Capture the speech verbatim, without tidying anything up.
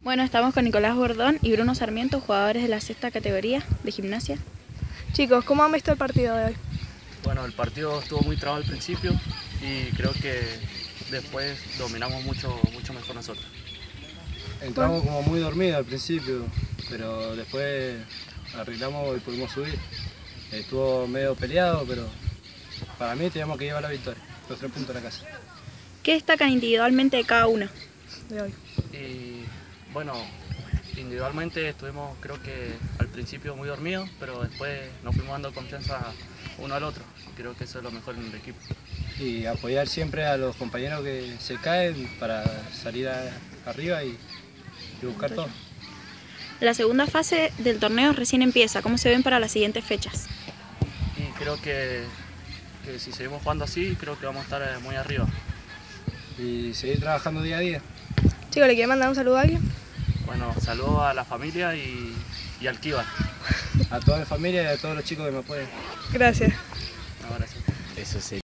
Bueno, estamos con Nicolás Bordón y Bruno Sarmiento, jugadores de la sexta categoría de gimnasia. Chicos, ¿cómo han visto el partido de hoy? Bueno, el partido estuvo muy trabado al principio y creo que después dominamos mucho, mucho mejor nosotros. Entramos como muy dormidos al principio, pero después arreglamos y pudimos subir. Estuvo medio peleado, pero para mí teníamos que llevar la victoria, los tres puntos a la casa. ¿Qué destacan individualmente de cada uno de hoy? Y bueno, individualmente estuvimos creo que al principio muy dormidos, pero después nos fuimos dando confianza uno al otro. Creo que eso es lo mejor en el equipo. Y apoyar siempre a los compañeros que se caen para salir a, arriba y, y buscar todo. La segunda fase del torneo recién empieza. ¿Cómo se ven para las siguientes fechas? Y creo que, que si seguimos jugando así, creo que vamos a estar muy arriba. Y seguir trabajando día a día. Chicos, ¿le quieren mandar un saludo a alguien? Bueno, saludo a la familia y, y al Kiva. A toda mi familia y a todos los chicos que me apoyan. Gracias. No, gracias. Eso sí.